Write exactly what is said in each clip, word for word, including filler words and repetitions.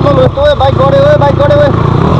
लो तो बाइक गड्यो ओए बाइक गड्यो ओए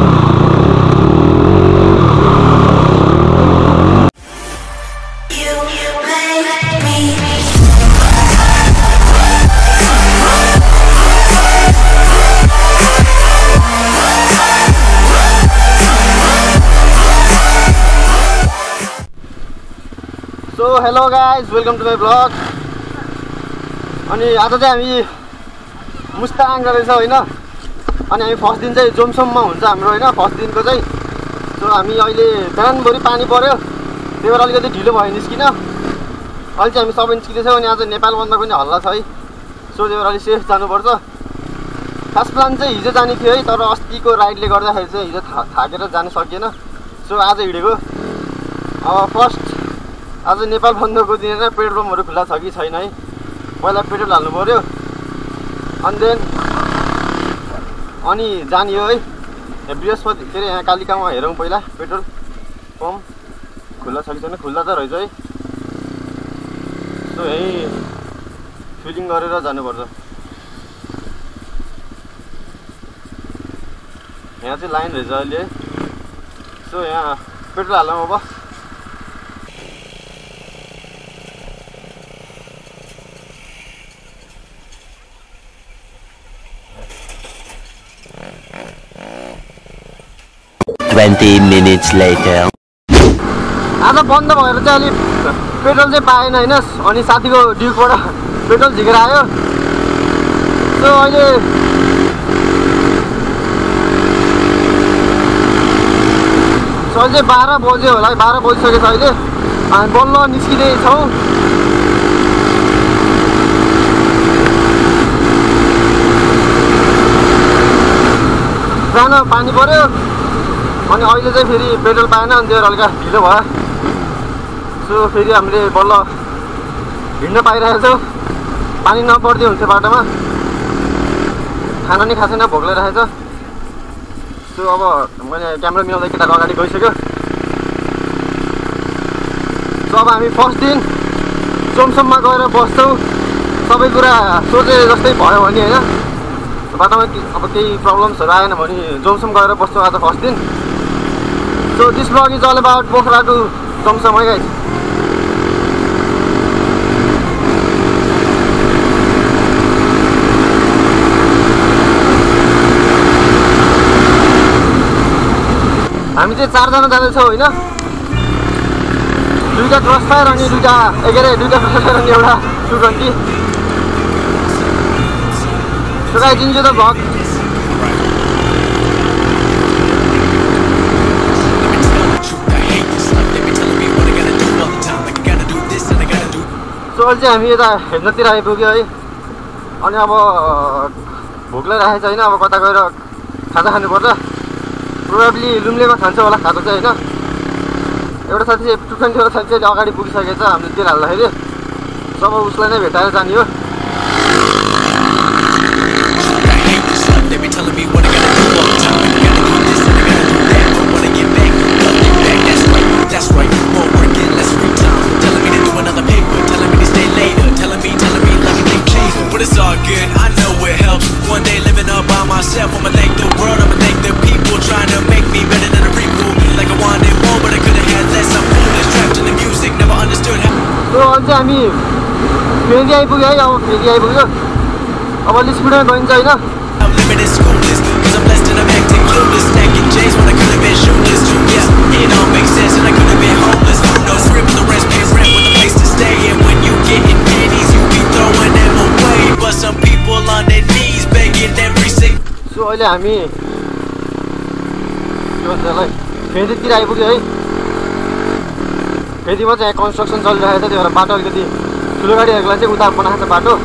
so hello guys welcome to my vlog. अनि आज चाहिँ हामी मुस्ताङ रहेछौँ होइन। अनि हामी फर्स्ट दिन चाहिँ जोमसोममा हुन्छ हाम्रो होइन फर्स्ट दिनको चाहिँ। सो हामी अहिले बिहानभरि पानी पऱ्यो त्यही भएर अलिकति ढिलो भयो निस्किन। अहिले चाहिँ हामी सबै निस्किँदैछौँ। अनि आज नेपाल बन्द पनि हल्ला छ है। सो त्यही भएर अलिक सेफ जानुपर्छ। खास प्लान चाहिँ हिजो जाने थियो है, तर अस्तिको राइडले गर्दाखेरि चाहिँ हिजो था थाकेर जानु सकिएन। सो आज हिँडेको। अब फर्स्ट आज नेपाल बन्दको दिन पेट्रोल पम्पहरू खुल्ला छ कि छैन है, पहिला पेट्रोल हाल्नु पऱ्यो अनि देन अनि जाने हो है। बृहस्पति के अरे यहाँ कालिकामा हेरौँ पहिला पेट्रोल पम्प खुल्ला छ कि छैन। खुल्ला त रहेछ है। सो यहीँ फिलिङ गरेर जानुपर्छ। यहाँ चाहिँ लाइन रहेछ अहिले। सो यहाँ पेट्रोल हालौँ अब। twenty minutes later. आज बन्द भएर चाहिँ अलिक पेट्रोल चाहिँ पाएन होइन। अनि साथीको ड्युकबाट पेट्रोल झिकेर आयो। सो अहिले सो अहिले चाहिँ बाह्र बज्यो होला, बाह्र बजिसकेको छ अहिले। हामी बल्ल निस्किँदैछौँ। जान पानी पऱ्यो अनि अहिले चाहिँ फेरि पेट्रोल पाएन अनि त्यो हल्का ढिलो भयो। सो फेरि हामीले बल्ल हिँड्न पाइरहेको छौँ। पानी नपर्दै हुन्थ्यो बाटोमा। खाना नि खासै न भोक लागिरहेको छ। सो अब मैले क्यामेरा मिलाउँदै केटाको अगाडि गइसक्यो। सो अब हामी फर्स्ट दिन जोमसोममा गएर बस्छौँ। सबै कुरा सोचे जस्तै भयो भने होइन, बाटोमा अब केही प्रब्लम्सहरू आएन भने जोमसोम गएर बस्छौँ आज फर्स्ट दिन। So this vlog is all about Pokhara to Zomsom, hi guys. हामी चाहिँ चारजना जाँदैछौँ होइन। दुईवटा क्रस फायर अनि दुईवटा के अरे दुईवटा क्रस फायर अनि एउटा two twenty. So guys, enjoy the vlog. So अहिले चाहिँ हामी यता हेर्नतिर आइपुग्यो है। अनि अब भोक लागिरहेको छ होइन। अब कता गएर खाजा खानुपर्छ। प्रोभाब्ली लुम्लेमा खान्छ होला खाजा चाहिँ होइन। एउटा साथी चाहिँ टु ट्वेन्टी एउटा साथी चाहिँ अगाडि पुगिसकेको छ हामीले तेल हाल्दाखेरि। सब उसलाई नै भेटाएर जाने हो। चाहिँ हामी फेरि आइपुग्यो है। अब फेरि आइपुग्यो। अब अलिक स्पिडमा गइन्छ होइन। सो अहिले हामी के भन्छ यसलाई फेरितिर आइपुग्यो है। फेरिमा चाहिँ कन्स्ट्रक्सन चलिरहेको छ, त्यही भएर बाटो अलिकति ठुलो गाडीहरूलाई चाहिँ उता बनाएको छ बाटो।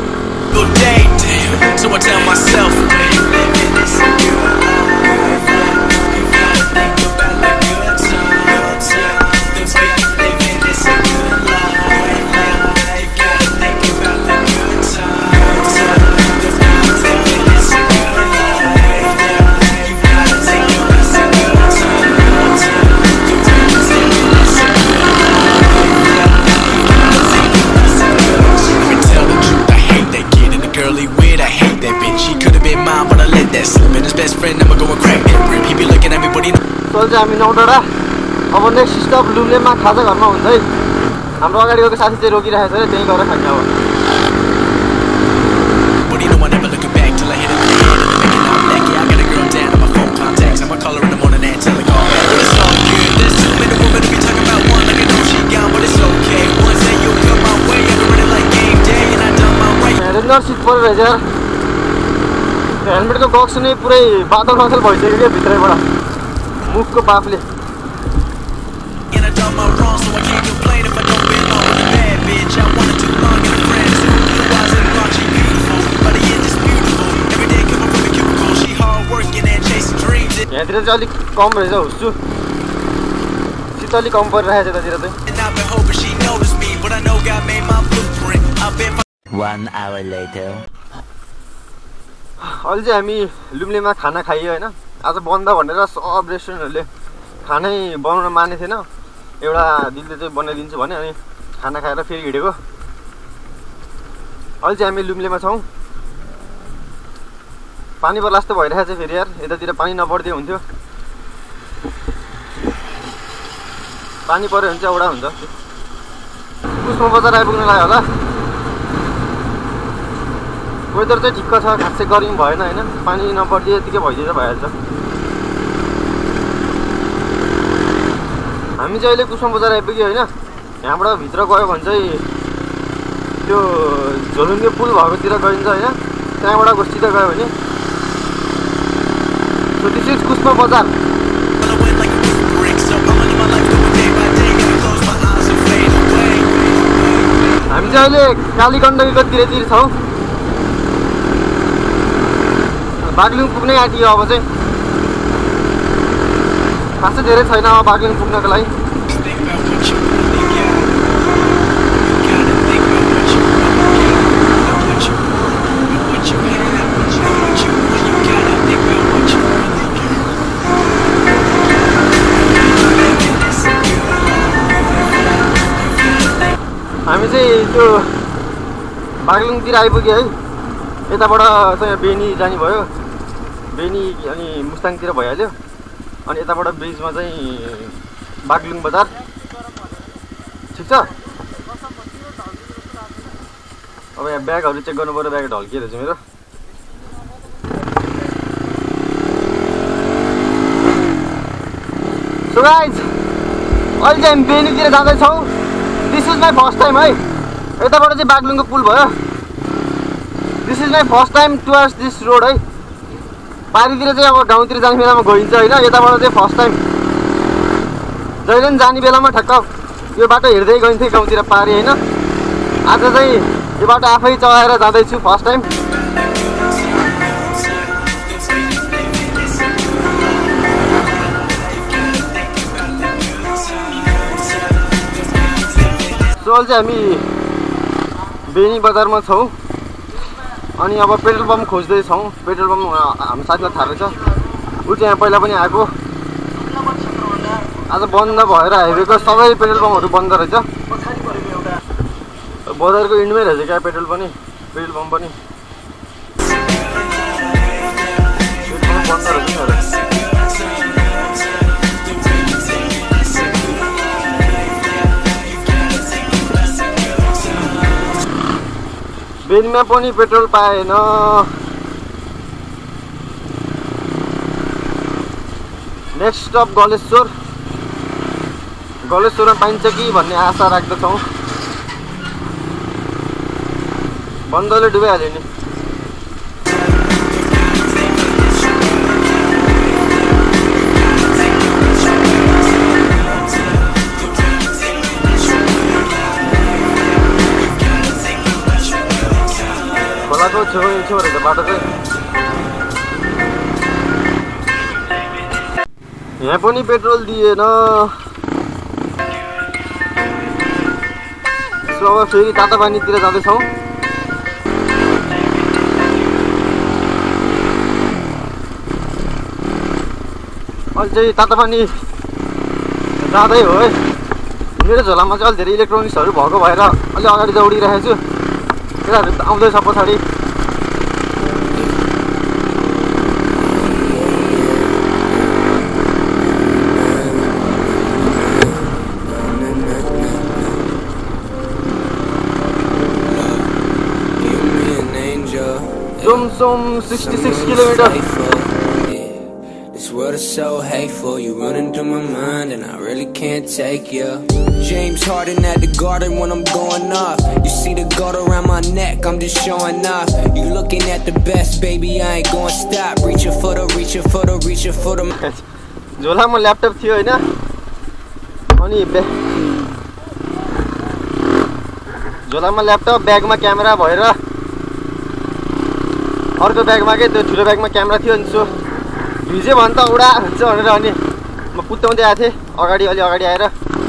सो चाहिँ हामी नौडाँडा अब नेक्स्ट स्टप लुम्लेमा खाजा घरमा हुन्छ है। हाम्रो अगाडि गएको साथी चाहिँ रोकिरहेको छ, त्यहीँ गएर खान्छ अब। हेलमेट सिट परेर रहेछ यार, हेलमेटको बक्स नै पुरै बादल बादल भइसक्यो क्या भित्रैबाट मुखको बाफले। यहाँतिर चाहिँ अलिक कम रहेछ हुस्सु, शीत अलिक कम परिरहेको छ यतातिर चाहिँ। One hour later. अहिले चाहिँ हामी लुम्लेमा खाना खाइयो होइन। आज बन्द भनेर सब रेस्टुरेन्टहरूले खानै बनाउन माने थिएन, एउटा दिदीले चाहिँ बनाइदिन्छु भने अनि खाना खाएर फेरि हिँडेको। अहिले चाहिँ हामी लुम्लेमा छौँ। पानी पर्ला जस्तो भइरहेको छ फेरि यार, यतातिर पानी नपर्दियो हुन्थ्यो। पानी पऱ्यो भने चाहिँ एउटा हुन्छ। कुस्मा बजार आइपुग्नु लाग्यो होला। वेदर चाहिँ ठिक्क छ, खासै गर्मी भएन होइन, पानी नपर्दियो यतिकै भइदिएर भइहाल्छ। हामी चाहिँ अहिले कुस्मा बजार आइपुग्यो होइन। यहाँबाट भित्र गयो भने चाहिँ त्यो झोलुङ्गे पुल भएकोतिर गइन्छ होइन, त्यहाँबाट सिधा गयो भने सो दिस इज कुस्मा बजार। हामी चाहिँ अहिले कालीगण्डकीको तिरतिर छौँ। बागलुङ पुग्नै आँटियो अब चाहिँ, खासै धेरै छैन अब बागलुङ पुग्नको लागि। हामी चाहिँ त्यो बागलुङतिर आइपुग्यो है। यताबाट चाहिँ बेनी जाने भयो, बेनी अनि मुस्ताङतिर भइहाल्यो। अनि यताबाट ब्रिजमा चाहिँ बागलुङ बजार। ठिक छ। अब यहाँ ब्यागहरू चेक गर्नु पर्यो, ब्याग ढल्किएर चाहिँ मेरो। सो गाइज अहिले चाहिँ हामी बेनीतिर जाँदैछौँ। This is my first time है। यताबाट चाहिँ बागलुङको पुल भयो। This is my first time towards this road है। पारीतिर चाहिँ अब गाउँतिर जाने बेलामा गइन्छ होइन, यताबाट चाहिँ फर्स्ट टाइम। जहिले पनि जाने बेलामा ठ्याक्क यो बाटो हिँड्दै गइन्थेँ गाउँतिर पारी होइन। आज चाहिँ यो बाटो आफै चलाएर जाँदैछु फर्स्ट टाइम। सो अहिले चाहिँ हामी बेनी बजारमा छौँ। अनि अब पेट्रोल पम्प खोज्दैछौँ। पेट्रोल पम्प हाम्रो साथीलाई थाहा रहेछ, ऊ चाहिँ यहाँ पहिला पनि आएको। आज बन्द भएर हाइवेको सबै पेट्रोल पम्पहरू बन्द रहेछ। बजारको इन्डमै रहेछ क्या पेट्रोल पनि, पेट्रोल पम्प पनि बन्द रहेछ। बेनीमा पनि पेट्रोल पाएन। Next stop Galeshwar. गलेश्वरमा पाइन्छ कि भन्ने आशा राख्दछौँ। बन्दले डुबाइहाल्यो नि। खोलाको छेउ छेउ रहेछ बाटो चाहिँ। यहाँ पनि पेट्रोल दिएन। सो अब फेरि तातापानीतिर जाँदैछौँ। अहिले चाहिँ तातापानी जाँदै हो है। मेरो झोलामा चाहिँ अलिक धेरै इलेक्ट्रोनिक्सहरू भएको भएर अलि अगाडि दौडिरहेको छु। केटाहरू आउँदैछ पछाडि। Jomsom sixty-six kilometre. This world is so hateful, you running through my mind and I really can't take you. James Harden at the Garden when I'm going off. You see the gold around my neck, I'm just showing off. You looking at the best, baby, I ain't gonna stop. Reaching for the, reaching for the, reaching for the. झोलामा laptop थियो हैन, अनि झोलामा laptop, ब्यागमा camera भएर अर्को ब्यागमा के त्यो ठुलो ब्यागमा क्यामेरा थियो। अनि सो भिजे भन् त उडा हुन्छ भनेर अनि म कुत्ताउँदै आएको थिएँ अगाडि, अलि अगाडि आएर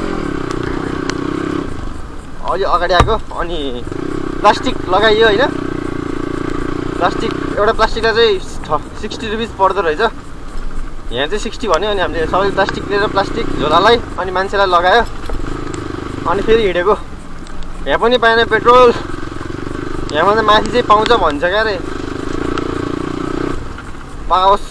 अलि अगाडि आएको। अनि प्लास्टिक लगाइयो होइन, प्लास्टिक एउटा प्लास्टिकलाई चाहिँ सिक्सटी रुपिस पर्दो रहेछ, यहाँ चाहिँ सिक्सटी भन्यो। अनि हामीले सबैले प्लास्टिक लिएर प्लास्टिक झोलालाई अनि मान्छेलाई लगायो अनि फेरि हिँडेको। यहाँ पनि पाएन पेट्रोल, यहाँ चाहिँ माथि चाहिँ पाउँछ भन्छ क्या रे, पाओस्।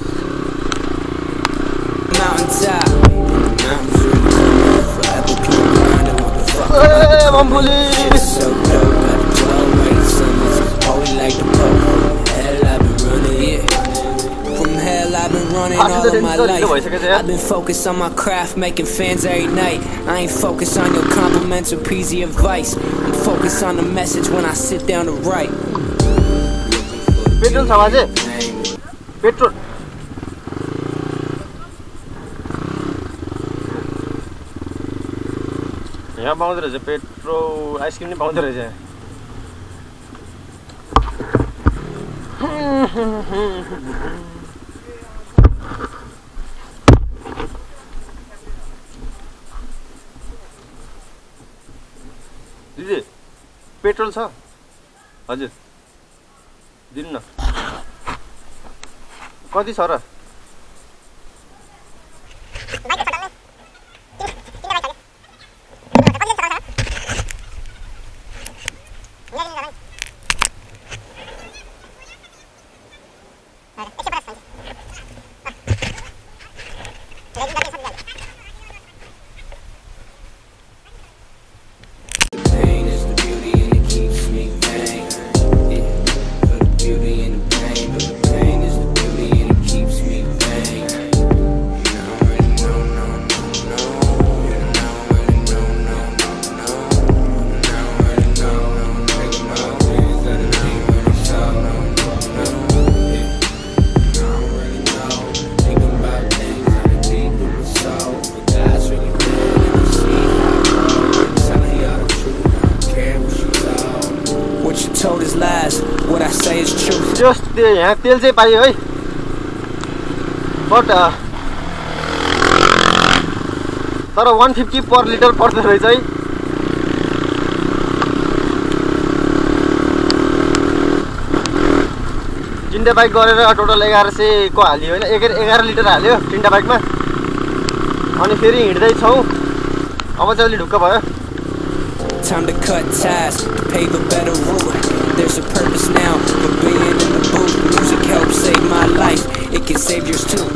I've been running all of my life. I've been focused on my craft, making fans every night. I ain't focused on your compliments or peasy advice. I'm focused on the message when I sit down to write. Petrol छ बाजे, petrol यहाँ पाउँदो रहेछ, petrol ice cream नि पाउँदो रहेछ। दिदी petrol छ? हजुर दिनु न, कति छ र? जस्ट त्यो यहाँ तेल चाहिँ पाइयो है, बट तर one fifty पर लिटर पर्दो रहेछ है। तिनवटा बाइक गरेर टोटल एघार सय को हाल्यो होइन, एघार लिटर हाल्यो तिनवटा बाइकमा। अनि फेरि हिँड्दैछौँ, अब चाहिँ अलि ढुक्क भयो। Time to cut ties, to pave a better route. There's a purpose now for being in the booth. Music helps save my life, it can save yours too.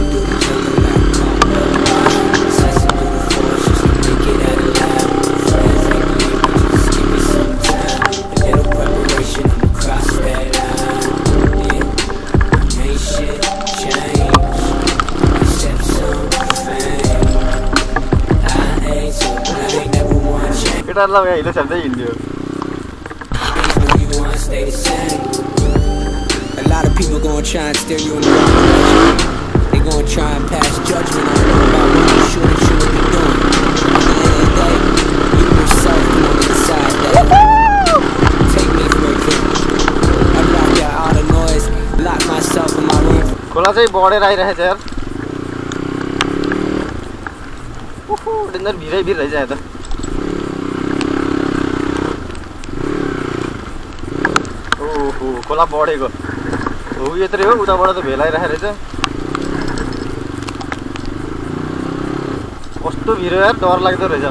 केटाहरूलाई यहाँ हिलो छाप्दै हिँड्यो। A lot of people gonna try and steer you in the wrong direction. They gonna try and pass judgment on you about what you should and shouldn't be doing. At the end of the day, you yourself can decide that. Take me for a trip. I block out all the noise, lock myself in my room. खोला चाहिँ बढेर आइरहेछ यार। उहु danger भिरै भिर रहेछ यहाँ त। ओहो खोला बढेको हो, यत्रै हो, उताबाट त भेलाइरहेको रहेछ। कस्तो भिरो यार, डर लाग्दो रहेछ।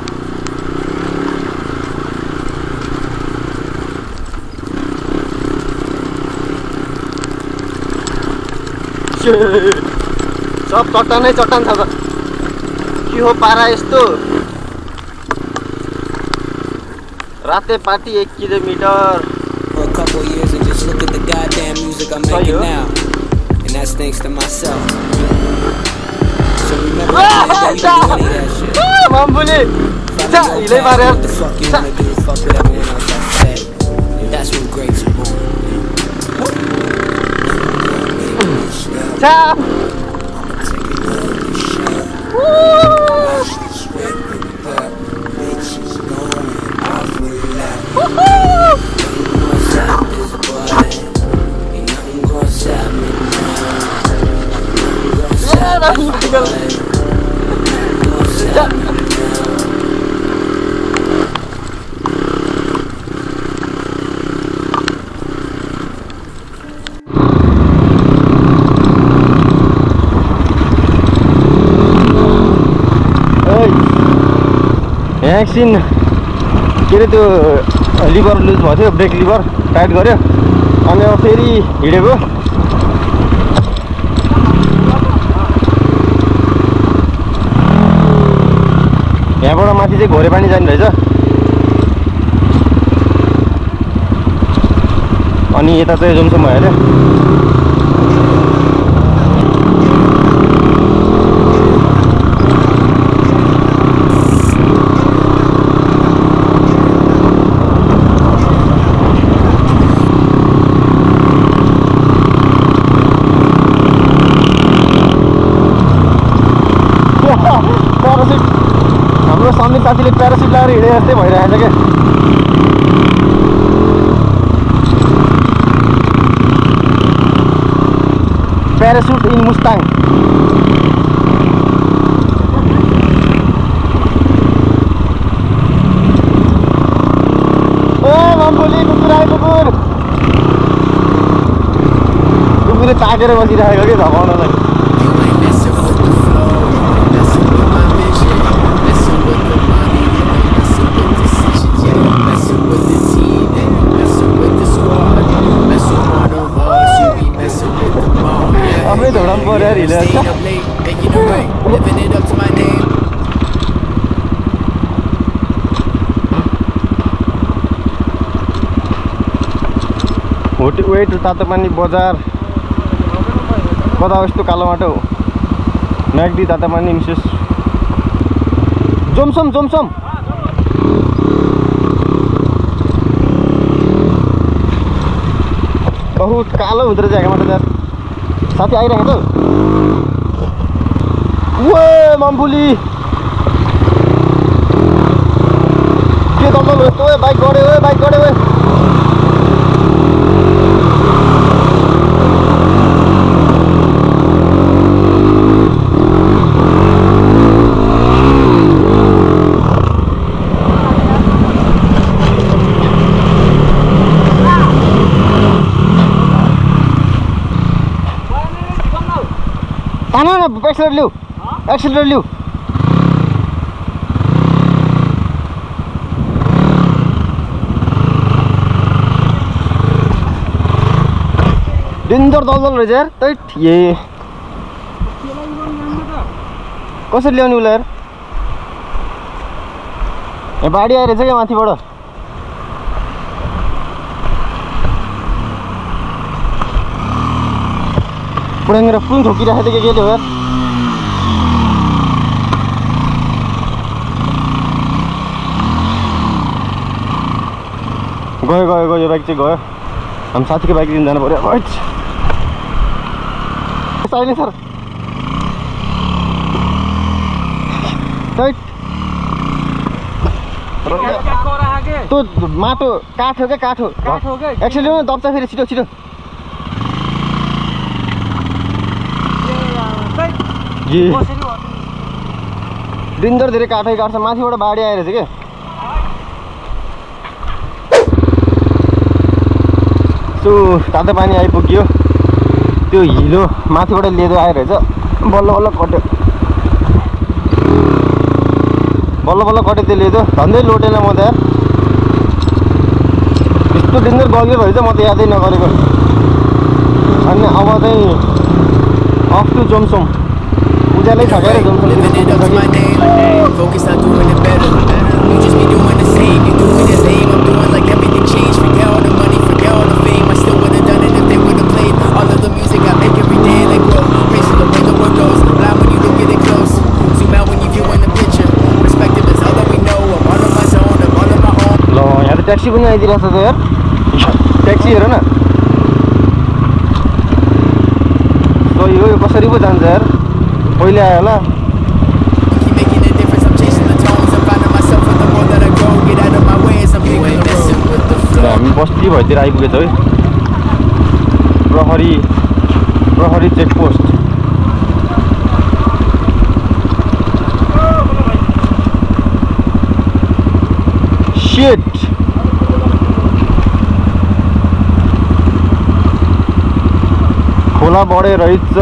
सब चट्टानै चट्टान छ त, के हो पारा यस्तो। राते पाटी एक kilometre couple years and just look at the goddamn music I'm making now. And that's thanks to myself. So remember that you can do any of that shit. Mambuli. Cha, ilai mare. What the fuck you wanna do? Fuck what everyone else has to say. That's when greats are born. Cha. एकछिन के अरे त्यो liver loose भएको थियो, brake liver tight गर्यो अनि अब फेरि हिँडेको। यहाँबाट माथि चाहिँ घोरे पानी जाने रहेछ अनि यता चाहिँ जोमसोम भयो अरे। प्यारासुट हाम्रो समीर साथीले प्यारासुट लगाएर हिँडे जस्तै भइरहेको छ क्या। Parachute in Mustang. ओ मम्बुली कुकुर आयो, कुकुर कुकुरले ताकेर बसिरहेको कि धपाउनलाई। आफ्नै धौडामा पऱ्यो यार हिँडेर। होटल वे टु तातोपानी बजार कता हो यस्तो कालो माटो। म्याग्दी तातोपानी मिसेस जोमसोम जोमसोम। बहुत कालो हुँदो रहेछ यहाँबाट यार। साथी आइरहेको छ। ओ मम्बुली के दमदम यस्तो ओ बाइक गड्यो ओ बाइक गड्यो ओ। ताना न एक्सिलेटर लिऊ, एक्सिलेटर लिऊ। डेन्जर दलदल रहेछ यार। तैट ए कसरी ल्याउने उसलाई यार। ए बाढी आइरहेछ क्या माथिबाट। पुराङ्गेर पुन ठोकिरहेको थियो के के हो यार। गयो गयो गयो यो बाइक चाहिँ गयो। हामी साथीको बाइक लिन जानु पऱ्यो। साइलेन्सर त्यो माटो काठ हो क्या, काठ हो। एक्सिडेन्ट दब्छ फेरि छिटो छिटो। डेन्जर धेरै काठै काट्छ माथिबाट बाढी आइरहेछ क्या। सो तातो पानी आइपुग्यो। त्यो हिलो माथिबाट लेदो आइरहेछ। बल्ल बल्ल कट्यो बल्ल बल्ल कट्यो त्यो लेदो। झन्डै लोटेन म त यार। यस्तो डेन्जर गल्यो रहेछ म त यादै नगरेको। अनि अब चाहिँ अफ टु जोमसोम। उज्यालै छ क्या Jomsom. You just be doing the same, you doing the same, I'm doing like everything changed. Forget all the money, forget all the taxi पनि आइदिरहेको छ त यार ट्याक्सी हेर न सही हो यो कसरी पो जान्छ यार पहिले आयो होला हामी बस्ती भएतिर आइपुगेछ है प्रहरी प्रहरी चेकपोस्ट शिट खोला बढे रहेछ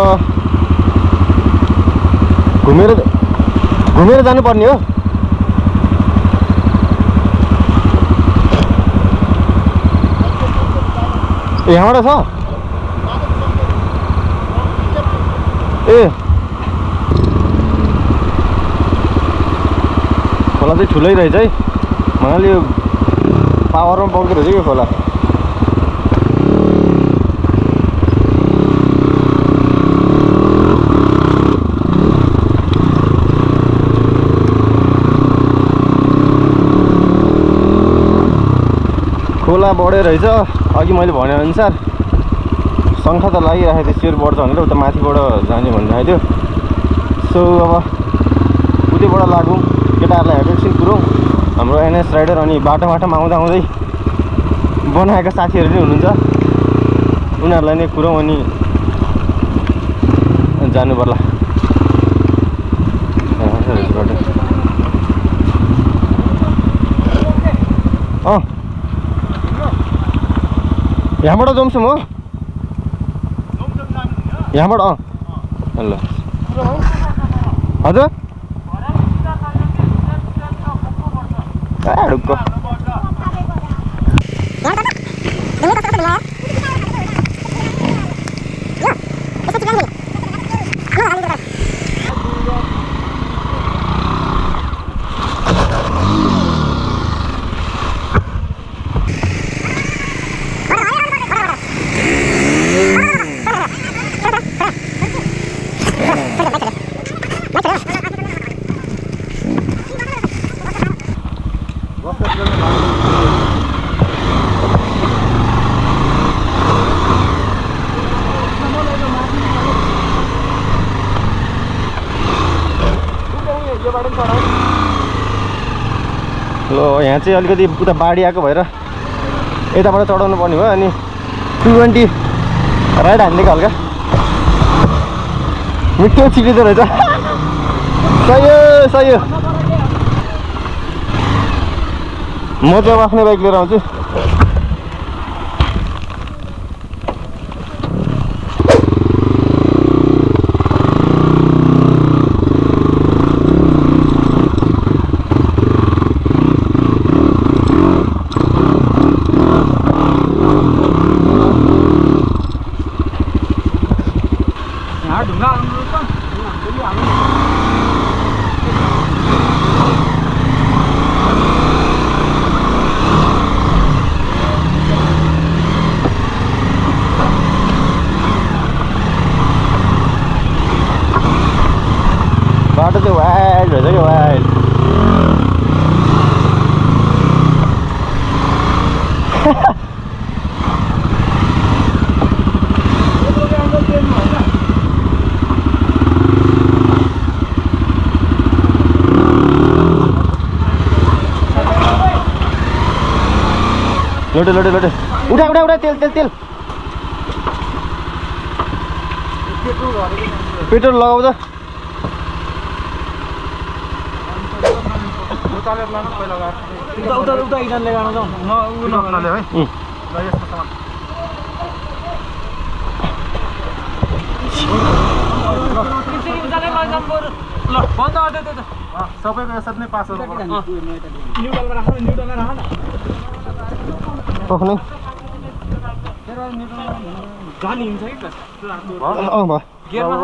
घुमेर घुमेर जानुपर्ने हो ए यहाँबाट छ ए खोला चाहिँ ठुलै रहेछ है मलाई यो पावरमा बग्दो रहेछ यो खोला खोला बढे रहेछ अघि मैले भने अनुसार शङ्खा त लागिरहेको थियो शिर बढ्छ भनेर उता माथिबाट जाने भनिरहेको थियो सो अब उतैबाट लागौँ केटाहरूलाई हेरेर एकछिन कुरौँ हाम्रो एनएस राइडर अनि बाटो बाटोमा आउँदा आउँदै बनाएका साथीहरू नै हुनुहुन्छ उनीहरूलाई नै कुरौँ अनि जानु पर्ला अँ यहाँबाट जम्सुम हो यहाँबाट अँ ल हजुर ढुक्क ल यहाँ चाहिँ अलिकति उता बाढी आएको भएर यताबाट चढाउनु पर्ने भयो अनि टु ट्वेन्टी राइड हानिदिएको हल्का मिठो छिटिँदो रहेछ सही हो सही हो म चाहिँ अब आफ्नै बाइक लिएर आउँछु बाटो चाहिँ वाइल्ड रहेछ क्या वाइल्ड लोटे लोटे लोटे उठा उठा उठा तेल तेल तेल पेट्रोल लगाऊ त उता उता उता इजनले गाउँ जाउँ न उ नले है ल यसको सामान त्यसरी उताले लैजाम बरु ल बन्द गर्दै त्यो त सबैको यसरी नै पास गर्नु पर्छ न्युट्रलमा राख न न्युट्रलमा राख न टक्नै तेरो न्युट्रलमा गाली हिन्छ कि अँ भयो गियरमा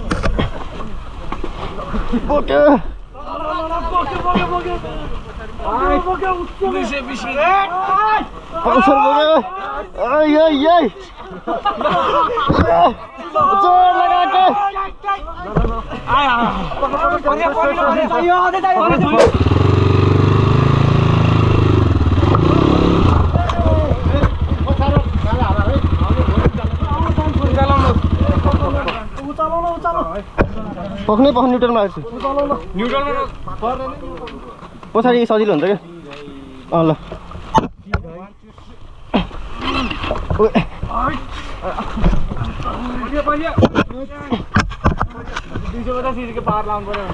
बोक्यो बोक्यो बोक्यो बोक्यो आइ बोक्यो दुई सय बीस पल्सर बोक्यो आइ आइ आइ जोर लगाके आइ आ पक्का पक्का यो अझै चाहियो पक्नै पख न्युट्रलमा राख्छु पछाडि सजिलो हुन्छ क्या अँ ल दुई सौ पचास के पार लाउनु पर्यो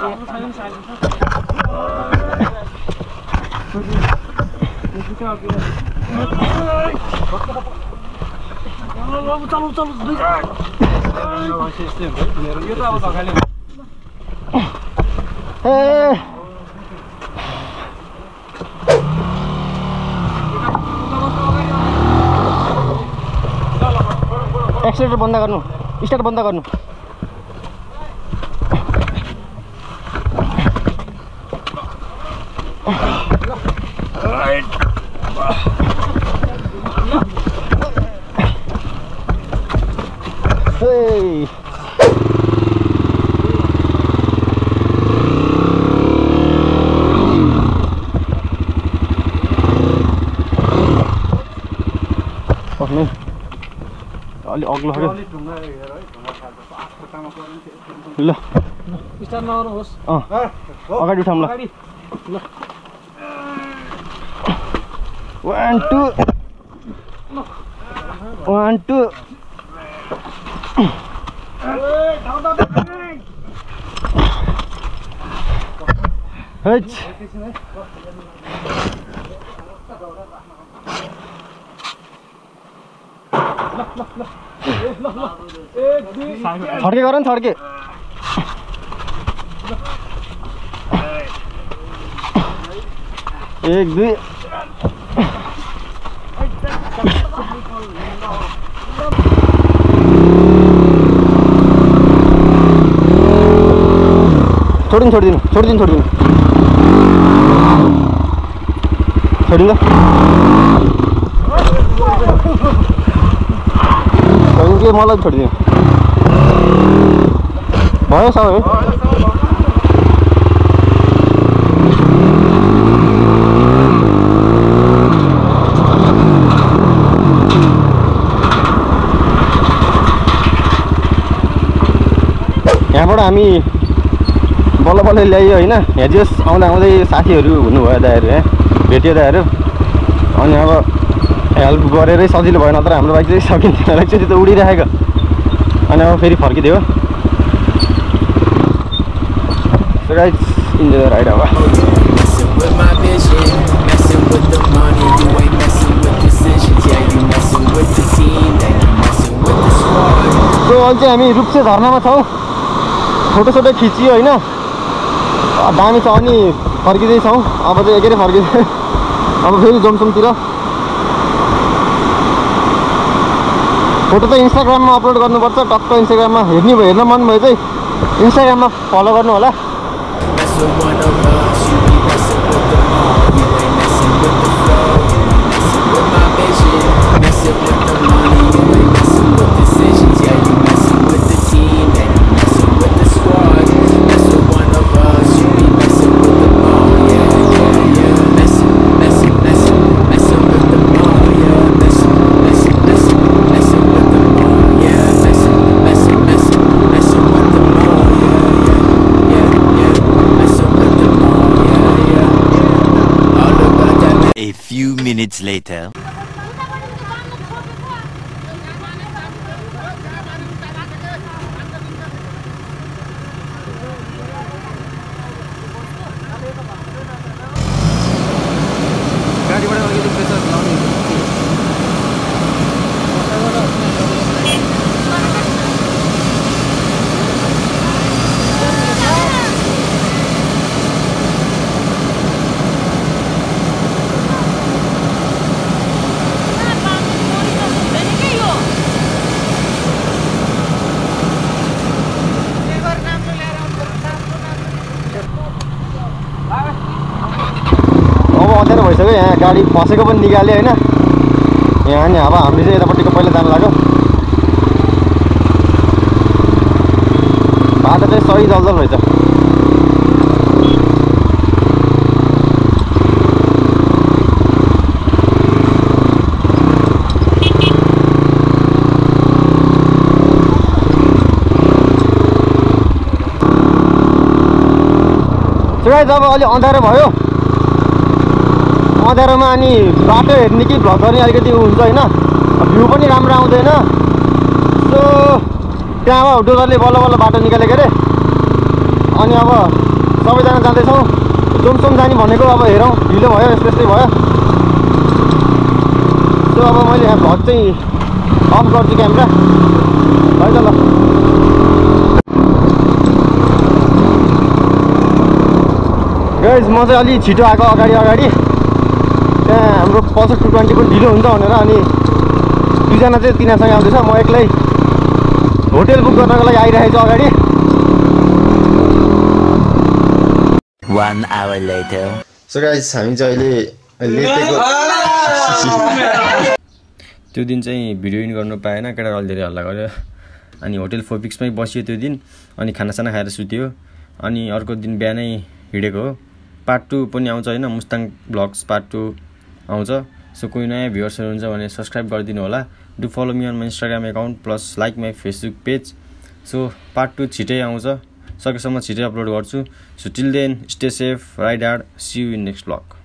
चलो चलो दुई यो त अब धकाले ए एक्सिलेटर बन्द गर्नु स्टार्ट बन्द गर्नु Hey. Oh nih, अलि अग्लो हो ल स्टार्ट नगर्नुहोस् अँ अगाडि उठाउँ ल वान टू वान टू हेच छड्के गर न छड्के एक दुई छोडिदिनु छोडिदिनु छोडिदिनु छोडिदिनु छोडिदिनु ल छोडिदिनु कि मलाई छोडिदिनु भयो सबै यहाँबाट हामी बल्ल बल्ल ल्यायो होइन हेजियोस् आउँदा आउँदै साथीहरू हुनुभयो दाइहरू यहाँ भेट्यो दाइहरू अनि अब हेल्प गरेरै सजिलो भयो नत्र हाम्रो बाइक चाहिँ सकिन्थ्यो एकचोटि त उडिरहेको अनि अब फेरि फर्किदियो so guys enjoy the ride अब सो अहिले चाहिँ हामी रूपसे झरनामा छौँ फोटो सोटो खिचियो होइन दामी छ अनि फर्किँदैछौँ अब चाहिँ एकै फर्किँदै अब फेरि जोमसोमतिर फोटो त इन्स्टाग्राममा अपलोड गर्नुपर्छ टक्क इन्स्टाग्राममा हेर्ने भयो हेर्न मन भयो चाहिँ इन्स्टाग्राममा फलो गर्नु होला Minutes later. अँध्यारो भइसक्यो यहाँ गाडी फसेको पनि निकाल्यो होइन यहाँ नि अब हामीले चाहिँ यतापट्टिको पहिला जानु लाग्यो बाटो चाहिँ सही जलजल रहेछ सो गाइस अब अलि अँध्यारो भयो अँध्यारोमा अनि बाटो हेर्ने कि भ्लग गर्ने अलिकति हुन्छ होइन भ्यू पनि राम्रो आउँदैन सो त्यहाँबाट डोजरले बल्ल बल्ल बाटो निकालेको अरे अनि अब सबैजना जाँदैछौँ जोमसोम जाने भनेको अब हेरौँ ढिलो भयो यस्तै भयो सो अब मैले यहाँ भ्लग चाहिँ अफ गर्छु क्यामेरा है त ल गाइस म चाहिँ अलि छिटो आएको अगाडि अगाडि त्यहाँ हाम्रो पल्सर टू ट्वेन्टी पनि ढिलो हुन्छ भनेर अनि दुईजना चाहिँ तिनीहरूसँग आउँदैछ म एक्लै होटेल बुक गर्नको लागि आइरहेको छु अगाडि One hour later. So guys हामी चाहिँ अहिले लेटेको त्यो दिन चाहिँ भिडियो इन गर्नु पाएन केटा अलि धेरै हल्ला गर्यो अनि होटेल फोपिक्समै बसियो त्यो दिन अनि खानासाना खाएर सुत्यो अनि अर्को दिन बिहानै हिँडेको हो पार्ट टू पनि आउँछ होइन मुस्ताङ ब्लग्स पार्ट टू आउँछ सो कोही नयाँ भ्युअर्सहरू हुन्छ भने सब्सक्राइब गरिदिनु होला do follow me on my Instagram account plus like my Facebook page so part two छिटै आउँछ सकेसम्म छिटै अपलोड गर्छु so till then stay safe ride hard see you in next blog